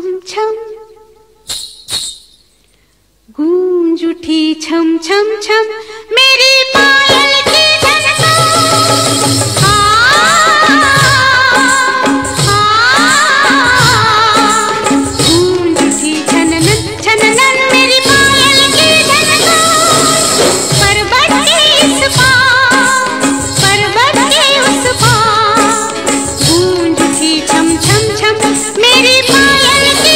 छम छम गूंज उठी छम छम छम मेरी पायल की गूंज उठी छननन छननन मेरी पायल की पर्वत के इस पार पर्वत के उस पार गूंज उठी छम छम छम मेरी पायल की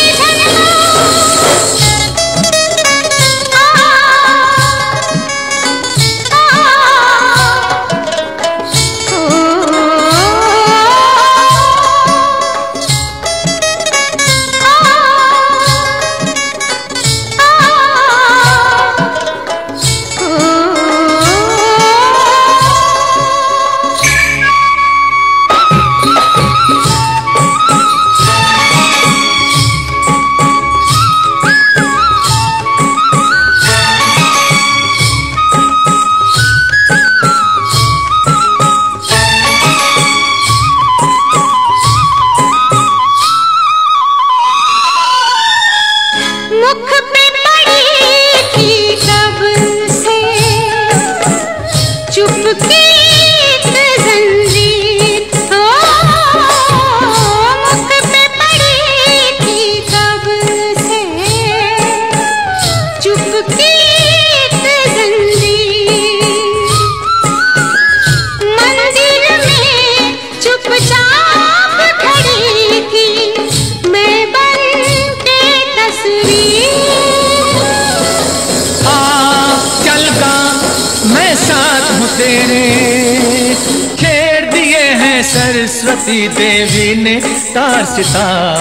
खेर दिए हैं सरस्वती देवी ने तार सितार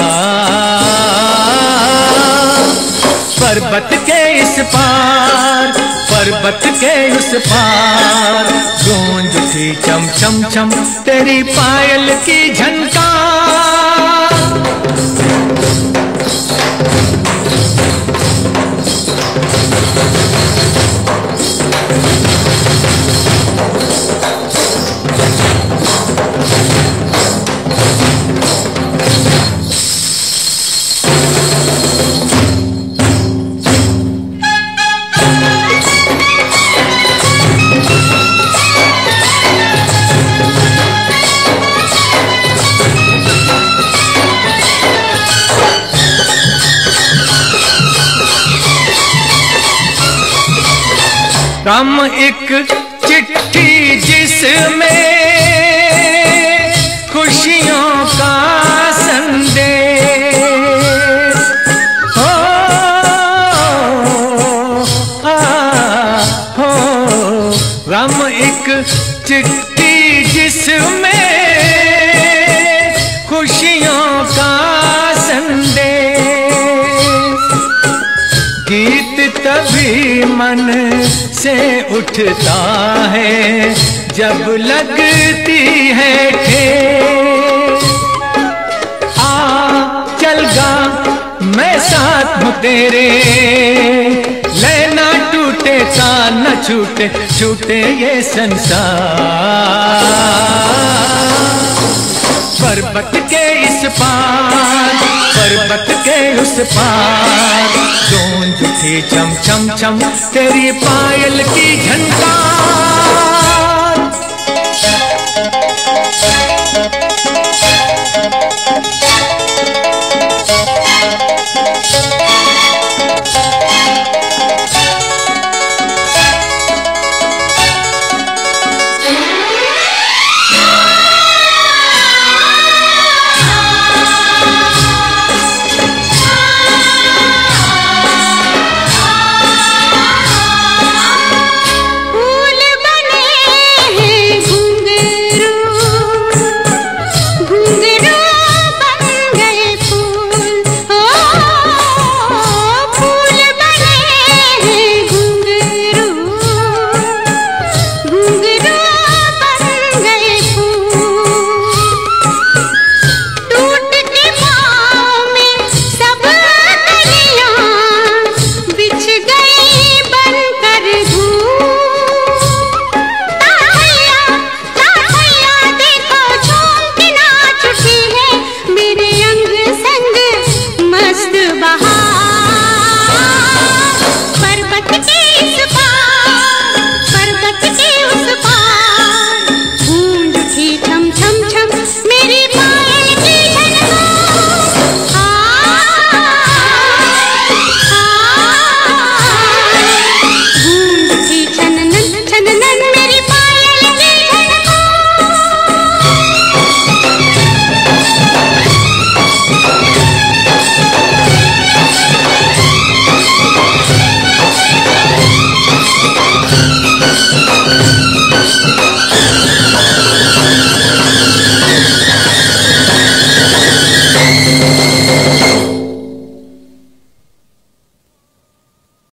पर्वत के इस पार पर्वत के उस पार गूंज उठी चम चम चम तेरी पायल की झनकार। कम एक चिट्ठी जिसमें खुशियों का संदेश हो गम एक चिट्ठी जिसमें खुशियों का संदेश गीत तभी मन से उठता है जब लगती है ठेस। आ चल गा मैं साथ हूँ तेरे लेना टूटे तान न छूटे छूटे ये संसार पर्वत के इस पार पर्वत के उस पार गूंज उठी चम चम चम तेरी पायल की झनकार।